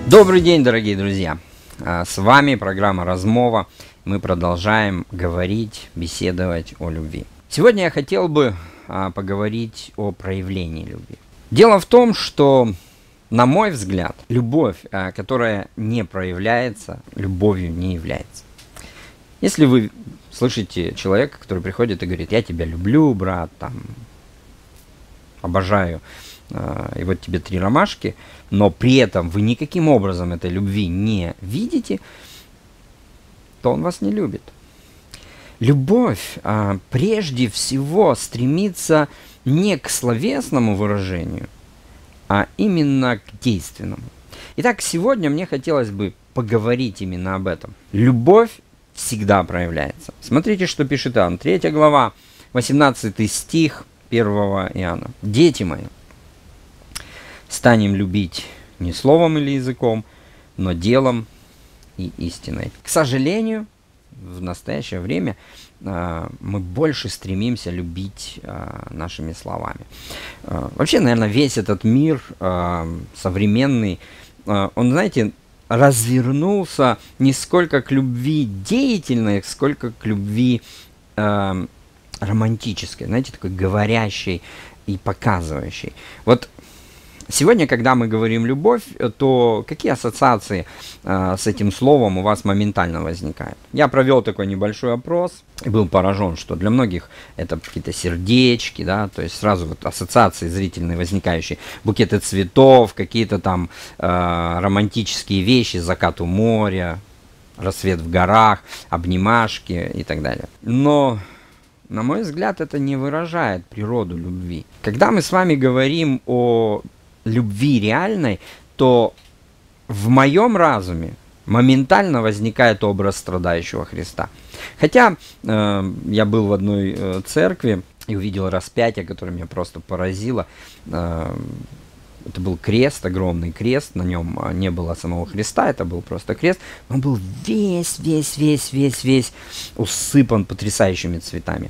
Добрый день, дорогие друзья! С вами программа «Размова». Мы продолжаем говорить, беседовать о любви. Сегодня я хотел бы поговорить о проявлении любви. Дело в том, что, на мой взгляд, любовь, которая не проявляется, любовью не является. Если вы слышите человека, который приходит и говорит: «Я тебя люблю, брат, там, обожаю, и вот тебе 3 ромашки», но при этом вы никаким образом этой любви не видите, то он вас не любит. Любовь прежде всего стремится не к словесному выражению, а именно к действенному. Итак, сегодня мне хотелось бы поговорить именно об этом. Любовь всегда проявляется. Смотрите, что пишет Иоанн, 3 глава, 18 стих 1 Иоанна. «Дети мои, станем любить не словом или языком, но делом и истиной». К сожалению, в настоящее время мы больше стремимся любить нашими словами. Вообще, наверное, весь этот мир современный, он, знаете, развернулся не сколько к любви деятельной, сколько к любви романтической, знаете, такой говорящей и показывающей. Вот сегодня, когда мы говорим «любовь», то какие ассоциации с этим словом у вас моментально возникают? Я провел такой небольшой опрос и был поражен, что для многих это какие-то сердечки, да, то есть сразу вот ассоциации зрительные возникающие, букеты цветов, какие-то там романтические вещи, закат у моря, рассвет в горах, обнимашки и так далее. Но, на мой взгляд, это не выражает природу любви. Когда мы с вами говорим о любви реальной, то в моем разуме моментально возникает образ страдающего Христа. Хотя я был в одной церкви и увидел распятие, которое меня просто поразило. Это был крест, огромный крест, на нем не было самого Христа, это был просто крест. Он был весь усыпан потрясающими цветами.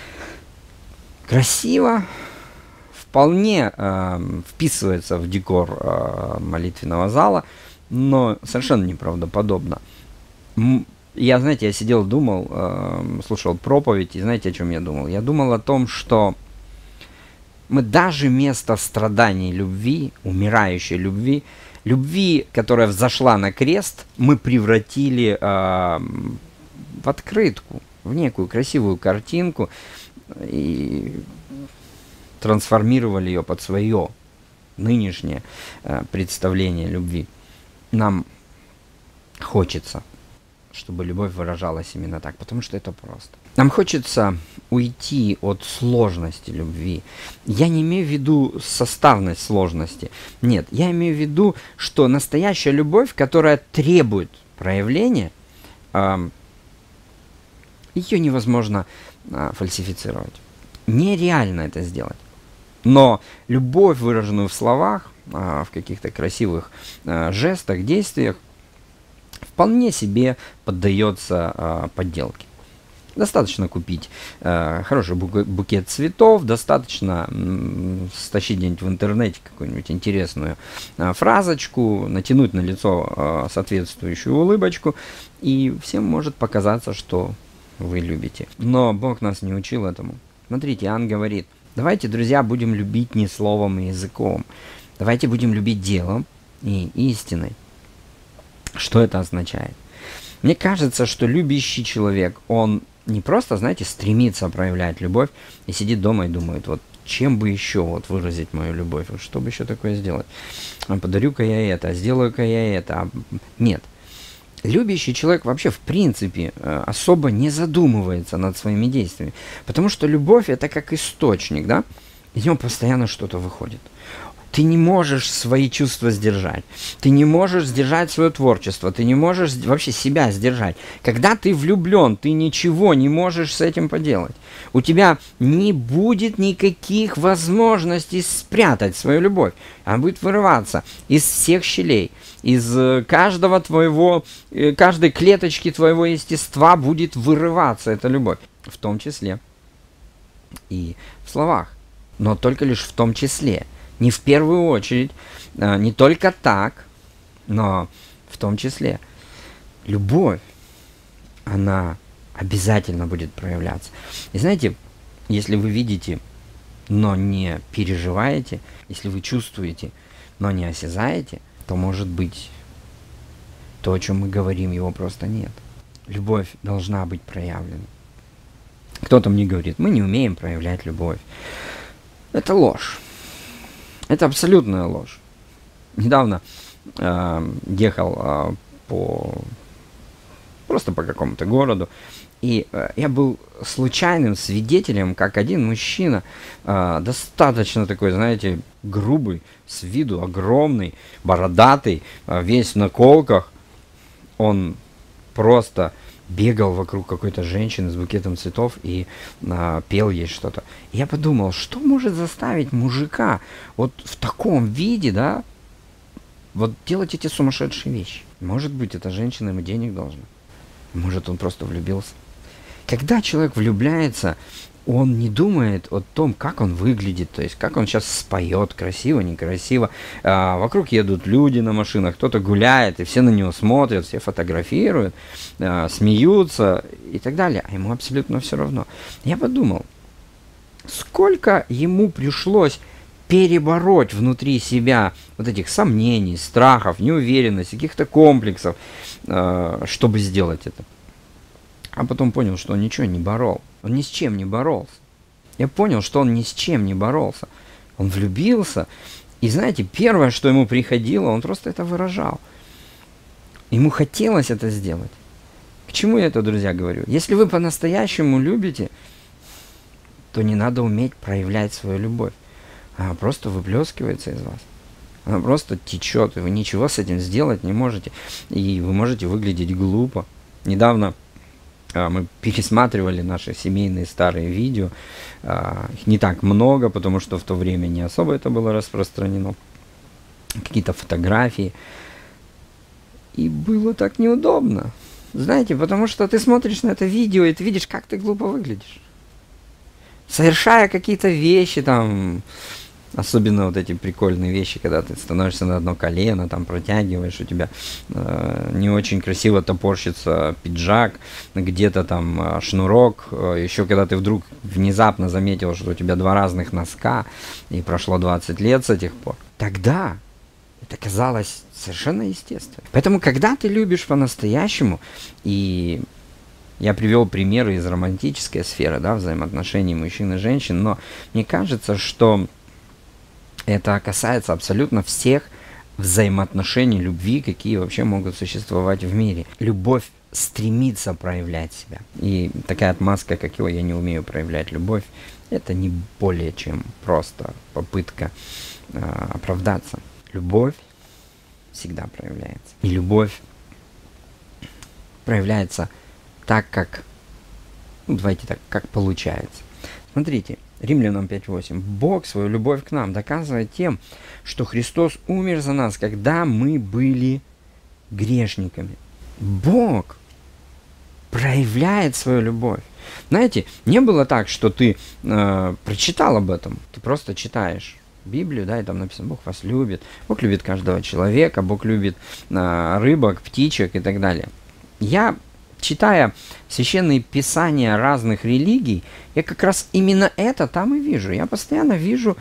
Красиво, вполне вписывается в декор молитвенного зала, но совершенно неправдоподобно. Я, знаете, я сидел, думал, слушал проповедь, и знаете, о чем я думал? Я думал о том, что мы даже вместо страданий любви, умирающей любви, любви, которая взошла на крест, мы превратили в открытку, в некую красивую картинку, и трансформировали ее под свое нынешнее представление любви. Нам хочется, чтобы любовь выражалась именно так, потому что это просто. Нам хочется уйти от сложности любви. Я не имею в виду составность сложности. Нет, я имею в виду, что настоящая любовь, которая требует проявления, ее невозможно фальсифицировать. Нереально это сделать. Но любовь, выраженную в словах, в каких-то красивых жестах, действиях, вполне себе поддается подделке. Достаточно купить хороший букет цветов, достаточно стащить где-нибудь в интернете какую-нибудь интересную фразочку, натянуть на лицо соответствующую улыбочку, и всем может показаться, что вы любите. Но Бог нас не учил этому. Смотрите, Иоанн говорит: давайте, друзья, будем любить не словом и языком. Давайте будем любить делом и истиной. Что это означает? Мне кажется, что любящий человек, он не просто, знаете, стремится проявлять любовь и сидит дома и думает: вот чем бы еще вот выразить мою любовь, вот что бы еще такое сделать? Подарю-ка я это, сделаю-ка я это. Нет. Любящий человек вообще в принципе особо не задумывается над своими действиями, потому что любовь — это как источник, да? Из него постоянно что-то выходит. Ты не можешь свои чувства сдержать, ты не можешь сдержать свое творчество, ты не можешь вообще себя сдержать. Когда ты влюблен, ты ничего не можешь с этим поделать. У тебя не будет никаких возможностей спрятать свою любовь. Она будет вырываться из всех щелей, из каждой клеточки твоего естества будет вырываться эта любовь, в том числе и в словах, но только лишь в том числе. Не в первую очередь, не только так, Но в том числе любовь, она обязательно будет проявляться. И знаете, если вы видите, но не переживаете, если вы чувствуете, но не осязаете, то, может быть, то, о чем мы говорим, его просто нет. Любовь должна быть проявлена. Кто-то мне говорит, мы не умеем проявлять любовь. Это ложь. Это абсолютная ложь. Недавно ехал просто по какому-то городу, и я был случайным свидетелем, как один мужчина, достаточно такой, знаете, грубый, с виду огромный, бородатый, весь в наколках, он просто бегал вокруг какой-то женщины с букетом цветов и пел ей что-то. И я подумал, что может заставить мужика вот в таком виде, да, вот делать эти сумасшедшие вещи? Может быть, эта женщина ему денег должна. Может, он просто влюбился. Когда человек влюбляется, он не думает о том, как он выглядит, то есть как он сейчас споет, красиво, некрасиво. Вокруг едут люди на машинах, кто-то гуляет, и все на него смотрят, все фотографируют, смеются и так далее. А ему абсолютно все равно. Я подумал, сколько ему пришлось перебороть внутри себя вот этих сомнений, страхов, неуверенности, каких-то комплексов, чтобы сделать это. А потом понял, что он ничего не борол. Он ни с чем не боролся. Я понял, что он ни с чем не боролся. Он влюбился. И знаете, первое, что ему приходило, он просто это выражал. Ему хотелось это сделать. К чему я это, друзья, говорю? Если вы по-настоящему любите, то не надо уметь проявлять свою любовь. Она просто выплескивается из вас. Она просто течет, и вы ничего с этим сделать не можете. И вы можете выглядеть глупо. Недавно мы пересматривали наши семейные старые видео. Их не так много, потому что в то время не особо это было распространено. Какие-то фотографии. И было так неудобно. Знаете, потому что ты смотришь на это видео, и ты видишь, как ты глупо выглядишь. Совершая какие-то вещи, там, особенно вот эти прикольные вещи, когда ты становишься на одно колено, там протягиваешь, у тебя не очень красиво топорщится пиджак, где-то там шнурок, еще когда ты вдруг внезапно заметил, что у тебя два разных носка, и прошло 20 лет с этих пор, тогда это казалось совершенно естественно. Поэтому, когда ты любишь по-настоящему, и я привел примеры из романтической сферы, да, взаимоотношений мужчин и женщин, но мне кажется, что это касается абсолютно всех взаимоотношений любви, какие вообще могут существовать в мире. Любовь стремится проявлять себя. И такая отмазка, как его «я не умею проявлять любовь», это не более чем просто попытка оправдаться. Любовь всегда проявляется. И любовь проявляется так, как, ну, давайте так, как получается. Смотрите, Римлянам 5:8. Бог свою любовь к нам доказывает тем, что Христос умер за нас, когда мы были грешниками. Бог проявляет свою любовь. Знаете, не было так, что ты прочитал об этом, ты просто читаешь Библию, да, и там написано: Бог вас любит, Бог любит каждого человека, Бог любит рыбок, птичек и так далее. Я, читая священные писания разных религий, я как раз именно это там и вижу. Я постоянно вижу,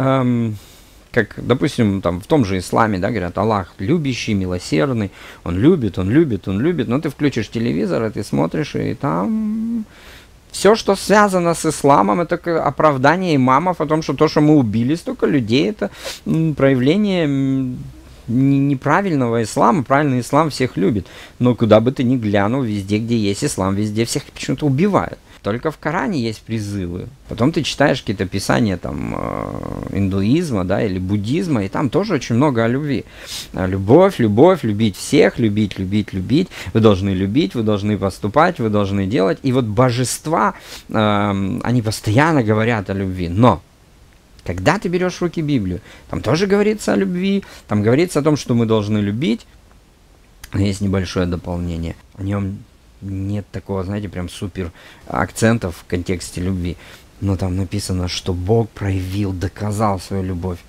как, допустим, там в том же исламе, да, говорят, Аллах любящий, милосердный, Он любит, Он любит, Он любит. Но ты включишь телевизор, и ты смотришь, и там все, что связано с исламом, это оправдание имамов о том, что то, что мы убили столько людей, это проявление неправильного ислама. Правильный ислам всех любит. Но куда бы ты ни глянул, везде, где есть ислам, везде всех почему-то убивают. Только в Коране есть призывы. Потом ты читаешь какие-то писания там индуизма, да, или буддизма, и там тоже очень много о любви. Любовь, любовь, любить всех, любить, любить, любить. Вы должны любить, вы должны поступать, вы должны делать. И вот божества, они постоянно говорят о любви. Но когда ты берешь в руки Библию, там тоже говорится о любви, там говорится о том, что мы должны любить. Но есть небольшое дополнение. О нем нет такого, знаете, прям супер акцентов в контексте любви. Но там написано, что Бог проявил, доказал свою любовь.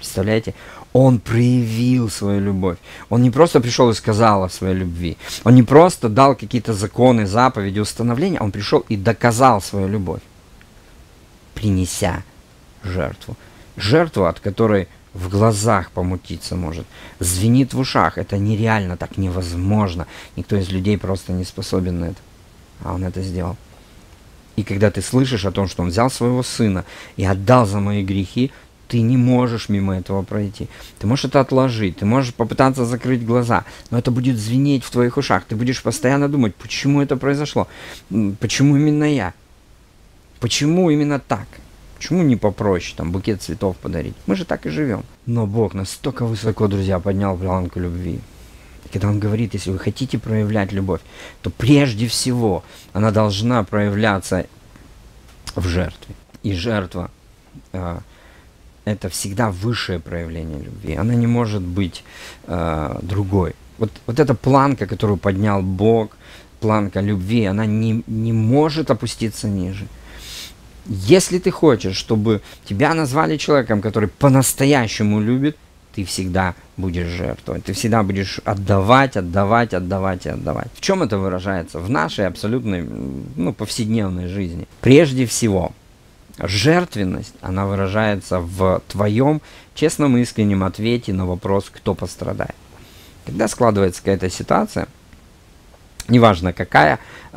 Представляете? Он проявил свою любовь. Он не просто пришел и сказал о своей любви. Он не просто дал какие-то законы, заповеди, установления. Он пришел и доказал свою любовь, принеся жертву. Жертву, от которой в глазах помутиться может, звенит в ушах. Это нереально, так невозможно. Никто из людей просто не способен на это. А он это сделал. И когда ты слышишь о том, что он взял своего сына и отдал за мои грехи, ты не можешь мимо этого пройти. Ты можешь это отложить, ты можешь попытаться закрыть глаза, но это будет звенеть в твоих ушах. Ты будешь постоянно думать, почему это произошло, почему именно я, почему именно так, почему не попроще, там, букет цветов подарить. Мы же так и живем. Но Бог настолько высоко, друзья, поднял планку любви. И когда Он говорит, если вы хотите проявлять любовь, то прежде всего она должна проявляться в жертве. И жертва это всегда высшее проявление любви. Она не может быть другой. Вот эта планка, которую поднял Бог, планка любви, она не может опуститься ниже. Если ты хочешь, чтобы тебя назвали человеком, который по-настоящему любит, ты всегда будешь жертвовать. Ты всегда будешь отдавать, отдавать, отдавать и отдавать. В чем это выражается? В нашей абсолютной, повседневной жизни. Прежде всего, жертвенность, она выражается в твоем честном и искреннем ответе на вопрос, кто пострадает. Когда складывается какая-то ситуация, неважно какая,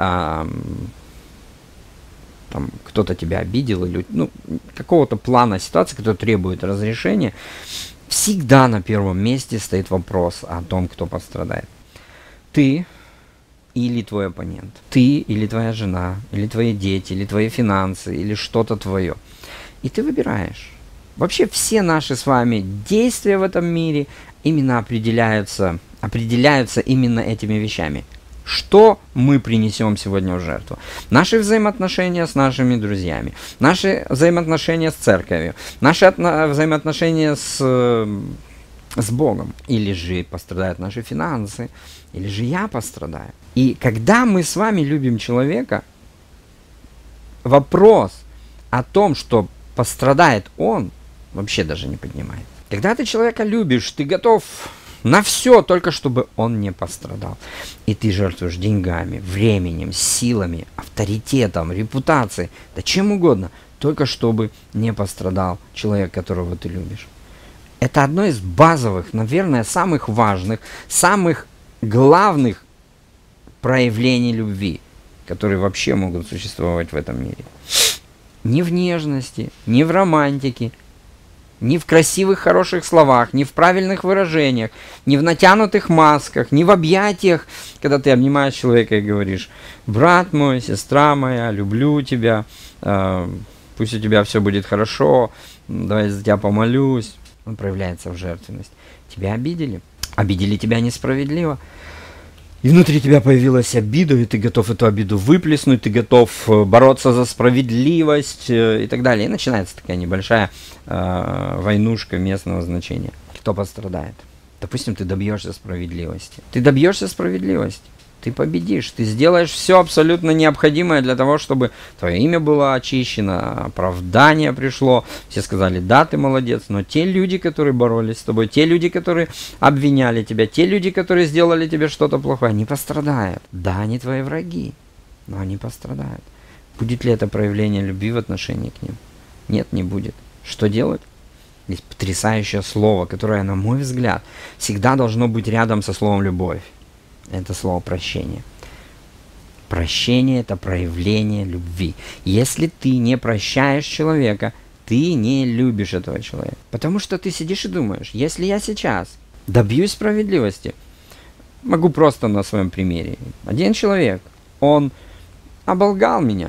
там кто-то тебя обидел, или какого-то плана ситуации, который требует разрешения, всегда на первом месте стоит вопрос о том, кто пострадает. Ты или твой оппонент, ты или твоя жена, или твои дети, или твои финансы, или что-то твое. И ты выбираешь. Вообще все наши с вами действия в этом мире именно определяются именно этими вещами. Что мы принесем сегодня в жертву? Наши взаимоотношения с нашими друзьями, наши взаимоотношения с церковью, наши взаимоотношения с Богом. Или же пострадают наши финансы, или же я пострадаю. И когда мы с вами любим человека, вопрос о том, что пострадает он, вообще даже не поднимает. Когда ты человека любишь, ты готов на все, только чтобы он не пострадал. И ты жертвуешь деньгами, временем, силами, авторитетом, репутацией, да чем угодно, только чтобы не пострадал человек, которого ты любишь. Это одно из базовых, наверное, самых важных, самых главных проявлений любви, которые вообще могут существовать в этом мире. Ни в нежности, ни в романтике, ни в красивых, хороших словах, ни в правильных выражениях, ни в натянутых масках, ни в объятиях, когда ты обнимаешь человека и говоришь: брат мой, сестра моя, люблю тебя, пусть у тебя все будет хорошо, давай за тебя помолюсь. Он проявляется в жертвенность. Тебя обидели тебя несправедливо. И внутри тебя появилась обида, и ты готов эту обиду выплеснуть, ты готов бороться за справедливость и так далее. И начинается такая небольшая войнушка местного значения. Кто пострадает? Допустим, ты добьешься справедливости. Ты победишь, ты сделаешь все абсолютно необходимое для того, чтобы твое имя было очищено, оправдание пришло, все сказали: да, ты молодец. Но те люди, которые боролись с тобой, те люди, которые обвиняли тебя, те люди, которые сделали тебе что-то плохое, они пострадают. Да, они твои враги, но они пострадают. Будет ли это проявление любви в отношении к ним? Нет, не будет. Что делать? Есть потрясающее слово, которое, на мой взгляд, всегда должно быть рядом со словом «любовь». Это слово прощение. Прощение – это проявление любви. Если ты не прощаешь человека, ты не любишь этого человека. Потому что ты сидишь и думаешь: если я сейчас добьюсь справедливости, могу просто на своем примере. Один человек, он оболгал меня.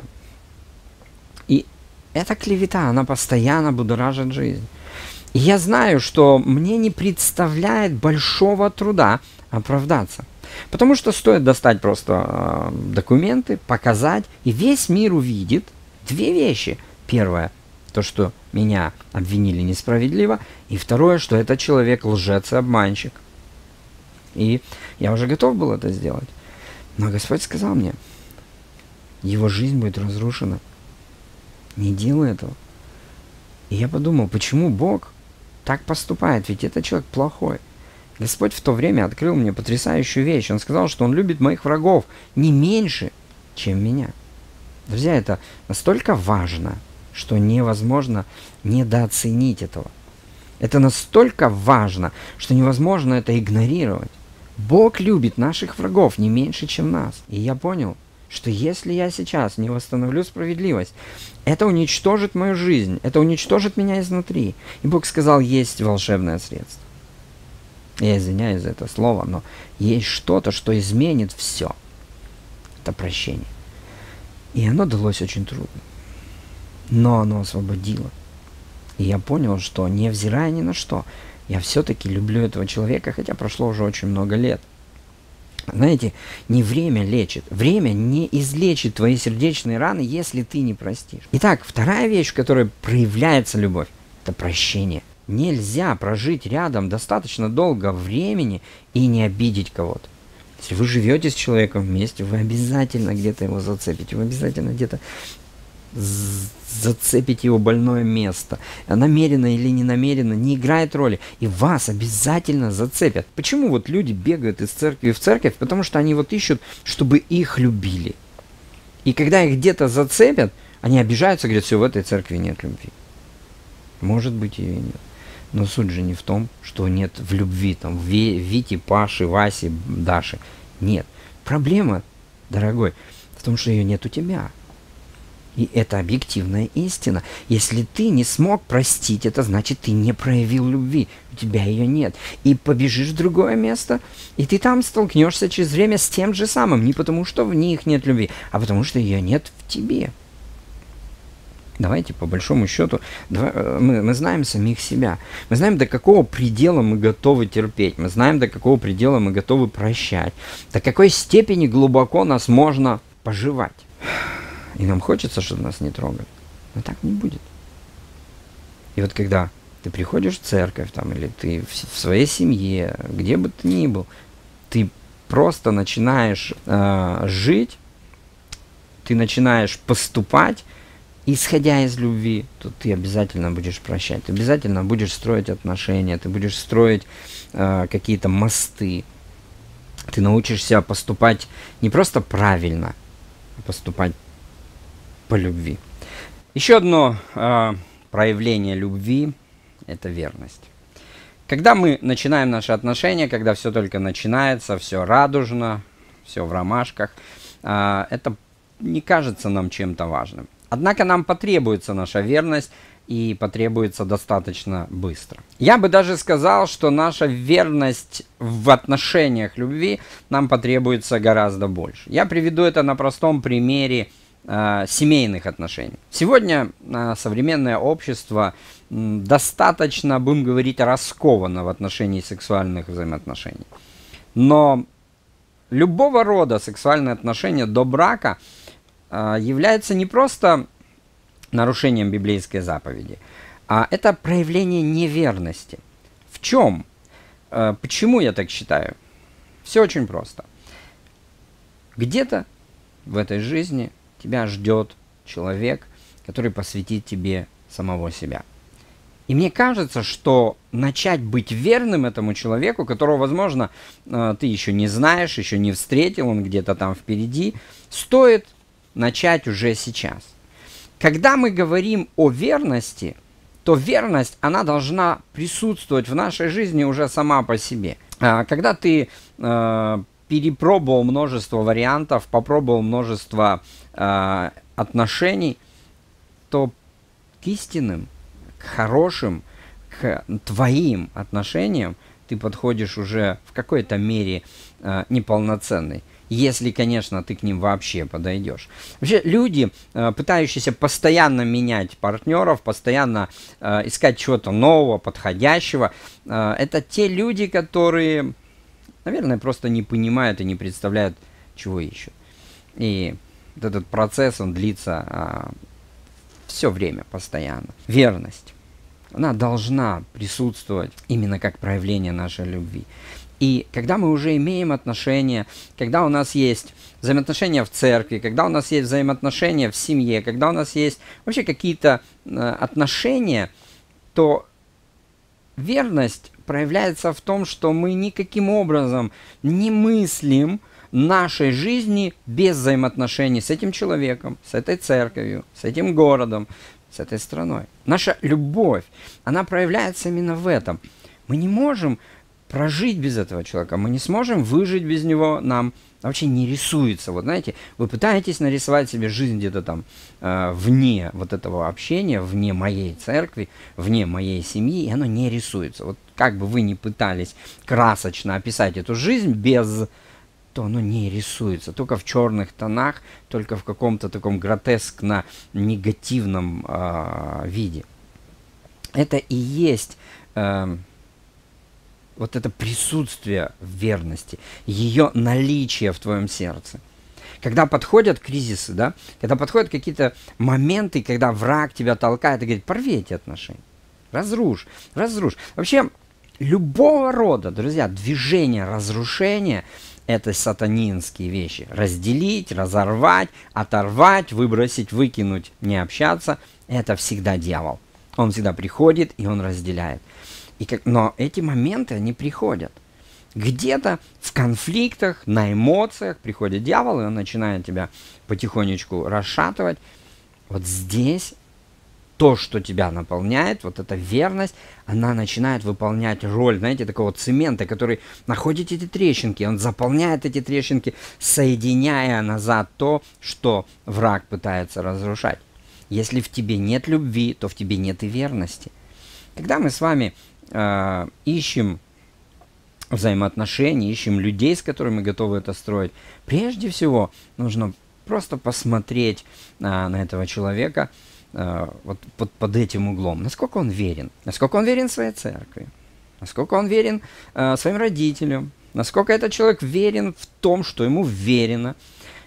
И эта клевета, она постоянно будоражит жизнь. И я знаю, что мне не представляет большого труда оправдаться. Потому что стоит достать просто документы, показать, и весь мир увидит две вещи. Первое, то, что меня обвинили несправедливо, и второе, что этот человек лжец и обманщик. И я уже готов был это сделать. Но Господь сказал мне: его жизнь будет разрушена. Не делай этого. И я подумал, почему Бог так поступает, ведь этот человек плохой. Господь в то время открыл мне потрясающую вещь. Он сказал, что Он любит моих врагов не меньше, чем меня. Друзья, это настолько важно, что невозможно недооценить этого. Это настолько важно, что невозможно это игнорировать. Бог любит наших врагов не меньше, чем нас. И я понял, что если я сейчас не восстановлю справедливость, это уничтожит мою жизнь, это уничтожит меня изнутри. И Бог сказал, есть волшебное средство. Я извиняюсь за это слово, но есть что-то, что изменит все. Это прощение. И оно далось очень трудно. Но оно освободило. И я понял, что невзирая ни на что, я все-таки люблю этого человека, хотя прошло уже очень много лет. Знаете, не время лечит. Время не излечит твои сердечные раны, если ты не простишь. Итак, вторая вещь, в которой проявляется любовь, это прощение. Нельзя прожить рядом достаточно долго времени и не обидеть кого-то. Если вы живете с человеком вместе, вы обязательно где-то его зацепите, вы обязательно где-то зацепите его больное место. Намеренно или не намеренно, не играет роли. И вас обязательно зацепят. Почему вот люди бегают из церкви в церковь? Потому что они вот ищут, чтобы их любили. И когда их где-то зацепят, они обижаются, говорят, все, в этой церкви нет любви. Может быть, ее и нет. Но суть же не в том, что нет в любви, там, в Вите, Паше, Васе, Даше. Нет. Проблема, дорогой, в том, что ее нет у тебя. И это объективная истина. Если ты не смог простить, это значит, ты не проявил любви. У тебя ее нет. И побежишь в другое место, и ты там столкнешься через время с тем же самым. Не потому, что в них нет любви, а потому, что ее нет в тебе. Давайте, по большому счету, мы знаем самих себя. Мы знаем, до какого предела мы готовы терпеть. Мы знаем, до какого предела мы готовы прощать. До какой степени глубоко нас можно пожевать. И нам хочется, чтобы нас не трогали. Но так не будет. И вот когда ты приходишь в церковь, там, или ты в своей семье, где бы ты ни был, ты просто начинаешь жить, ты начинаешь поступать, исходя из любви, то ты обязательно будешь прощать, ты обязательно будешь строить отношения, ты будешь строить какие-то мосты. Ты научишься поступать не просто правильно, а поступать по любви. Еще одно проявление любви – это верность. Когда мы начинаем наши отношения, когда все только начинается, все радужно, все в ромашках, это не кажется нам чем-то важным. Однако нам потребуется наша верность и потребуется достаточно быстро. Я бы даже сказал, что наша верность в отношениях любви нам потребуется гораздо больше. Я приведу это на простом примере семейных отношений. Сегодня современное общество достаточно, будем говорить, расковано в отношении сексуальных взаимоотношений. Но любого рода сексуальные отношения до брака является не просто нарушением библейской заповеди, а это проявление неверности. В чем? Почему я так считаю? Все очень просто. Где-то в этой жизни тебя ждет человек, который посвятит тебе самого себя. И мне кажется, что начать быть верным этому человеку, которого, возможно, ты еще не знаешь, еще не встретил, он где-то там впереди, стоит начать уже сейчас. Когда мы говорим о верности, то верность, она должна присутствовать в нашей жизни уже сама по себе. Когда ты перепробовал множество вариантов, попробовал множество отношений, то к истинным, к хорошим, к твоим отношениям ты подходишь уже в какой-то мере неполноценный. Если, конечно, ты к ним вообще подойдешь. Вообще, люди, пытающиеся постоянно менять партнеров, постоянно искать чего-то нового, подходящего, это те люди, которые, наверное, просто не понимают и не представляют, чего ищут. И вот этот процесс, он длится все время, постоянно. Верность, она должна присутствовать именно как проявление нашей любви. И когда мы уже имеем отношения, когда у нас есть взаимоотношения в церкви, когда у нас есть взаимоотношения в семье, когда у нас есть вообще какие-то отношения, то верность проявляется в том, что мы никаким образом не мыслим нашей жизни без взаимоотношений с этим человеком, с этой церковью, с этим городом, с этой страной. Наша любовь, она проявляется именно в этом. Мы не можем прожить без этого человека, мы не сможем выжить без него, нам вообще не рисуется. Вот знаете, вы пытаетесь нарисовать себе жизнь где-то там вне вот этого общения, вне моей церкви, вне моей семьи, и оно не рисуется. Вот как бы вы ни пытались красочно описать эту жизнь без, то оно не рисуется. Только в черных тонах, только в каком-то таком гротескно негативном виде. Это и есть вот это присутствие в верности, ее наличие в твоем сердце. Когда подходят кризисы, да, когда подходят какие-то моменты, когда враг тебя толкает и говорит: порви эти отношения, разрушь. Вообще, любого рода, друзья, движение разрушения — это сатанинские вещи. Разделить, разорвать, оторвать, выбросить, выкинуть, не общаться — это всегда дьявол. Он всегда приходит и он разделяет. Но эти моменты, они приходят. Где-то в конфликтах, на эмоциях приходит дьявол, и он начинает тебя потихонечку расшатывать. Вот здесь то, что тебя наполняет, вот эта верность, она начинает выполнять роль, знаете, такого цемента, который находит эти трещинки, он заполняет эти трещинки, соединяя назад то, что враг пытается разрушать. Если в тебе нет любви, то в тебе нет и верности. Когда мы с вами ищем взаимоотношения, ищем людей, с которыми мы готовы это строить, прежде всего нужно просто посмотреть на этого человека вот под этим углом. Насколько он верен своей церкви, насколько он верен своим родителям, насколько этот человек верен в том, что ему верено.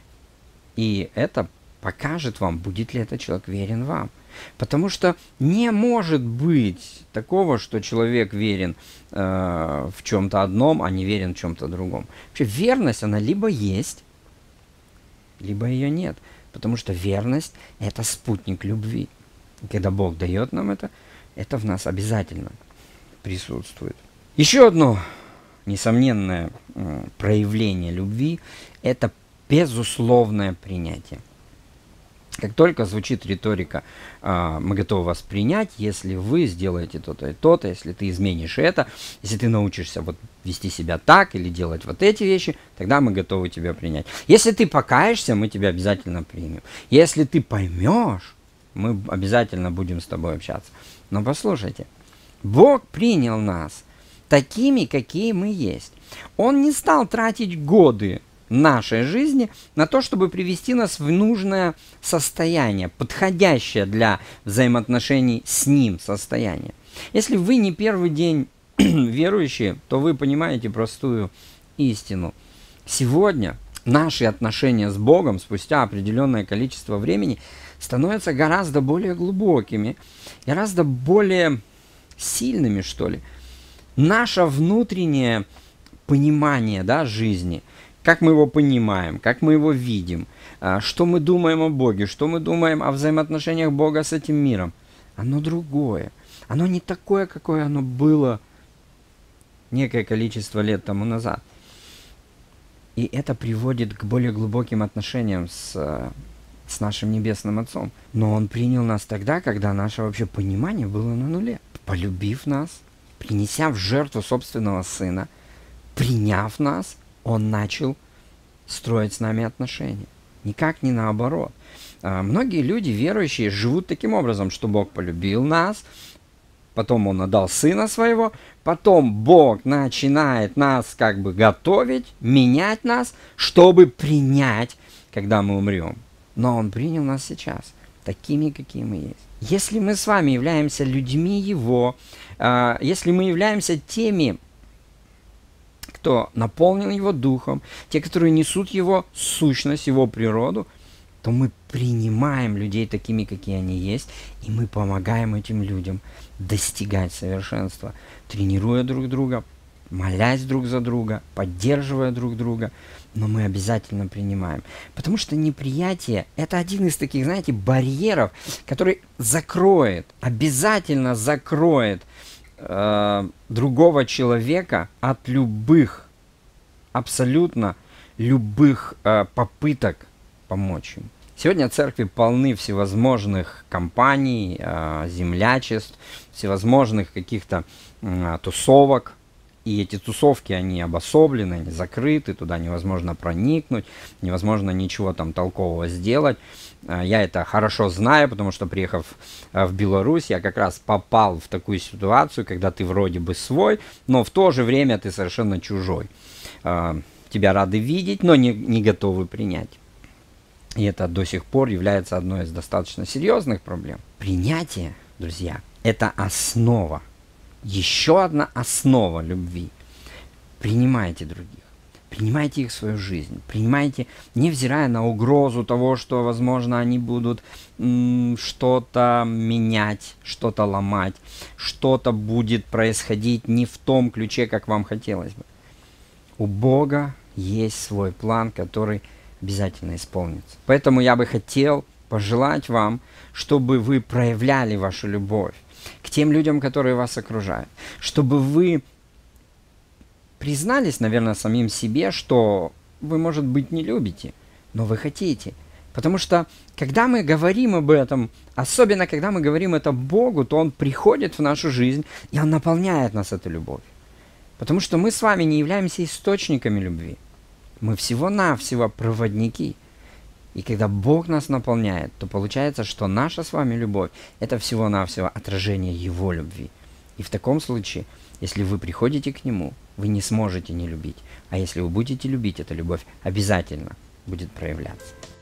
И это покажет вам, будет ли этот человек верен вам. Потому что не может быть такого, что человек верен в чем-то одном, а не верен в чем-то другом. Вообще верность, она либо есть, либо ее нет. Потому что верность – это спутник любви. И когда Бог дает нам это в нас обязательно присутствует. Еще одно несомненное проявление любви – это безусловное принятие. Как только звучит риторика «мы готовы вас принять, если вы сделаете то-то и то-то, если ты изменишь это, если ты научишься вот вести себя так или делать вот эти вещи, тогда мы готовы тебя принять. Если ты покаешься, мы тебя обязательно примем. Если ты поймешь, мы обязательно будем с тобой общаться». Но послушайте, Бог принял нас такими, какие мы есть. Он не стал тратить годы нашей жизни на то, чтобы привести нас в нужное состояние, подходящее для взаимоотношений с Ним состояние. Если вы не первый день верующие, то вы понимаете простую истину. Сегодня наши отношения с Богом спустя определенное количество времени становятся гораздо более глубокими, гораздо более сильными, что ли. Наше внутреннее понимание, да, жизни, как мы его понимаем, как мы его видим, что мы думаем о Боге, что мы думаем о взаимоотношениях Бога с этим миром, оно другое. Оно не такое, какое оно было некое количество лет тому назад. И это приводит к более глубоким отношениям с нашим Небесным Отцом. Но Он принял нас тогда, когда наше вообще понимание было на нуле. Полюбив нас, принеся в жертву собственного Сына, приняв нас, Он начал строить с нами отношения. Никак не наоборот. Многие люди, верующие, живут таким образом, что Бог полюбил нас, потом Он отдал Сына Своего, потом Бог начинает нас как бы готовить, менять нас, чтобы принять, когда мы умрем. Но Он принял нас сейчас, такими, какие мы есть. Если мы с вами являемся людьми Его, если мы являемся теми, кто наполнен Его Духом, те, которые несут Его сущность, Его природу, то мы принимаем людей такими, какие они есть, и мы помогаем этим людям достигать совершенства, тренируя друг друга, молясь друг за друга, поддерживая друг друга, но мы обязательно принимаем. Потому что неприятие – это один из таких, знаете, барьеров, который закроет, обязательно закроет другого человека от любых, абсолютно любых попыток помочь им. Сегодня церкви полны всевозможных компаний, землячеств, всевозможных каких-то тусовок. И эти тусовки, они обособлены, они закрыты, туда невозможно проникнуть, невозможно ничего там толкового сделать. Я это хорошо знаю, потому что, приехав в Беларусь, я как раз попал в такую ситуацию, когда ты вроде бы свой, но в то же время ты совершенно чужой. Тебя рады видеть, но не готовы принять. И это до сих пор является одной из достаточно серьезных проблем. Принятие, друзья, это основа. Еще одна основа любви. Принимайте других. Принимайте их в свою жизнь. Принимайте, невзирая на угрозу того, что, возможно, они будут что-то менять, что-то ломать, что-то будет происходить не в том ключе, как вам хотелось бы. У Бога есть свой план, который обязательно исполнится. Поэтому я бы хотел пожелать вам, чтобы вы проявляли вашу любовь к тем людям, которые вас окружают. Чтобы вы признались, наверное, самим себе, что вы, может быть, не любите, но вы хотите. Потому что, когда мы говорим об этом, особенно когда мы говорим это Богу, то Он приходит в нашу жизнь, и Он наполняет нас этой любовью. Потому что мы с вами не являемся источниками любви. Мы всего-навсего проводники. И когда Бог нас наполняет, то получается, что наша с вами любовь – это всего-навсего отражение Его любви. И в таком случае, если вы приходите к Нему, вы не сможете не любить. А если вы будете любить, эта любовь обязательно будет проявляться.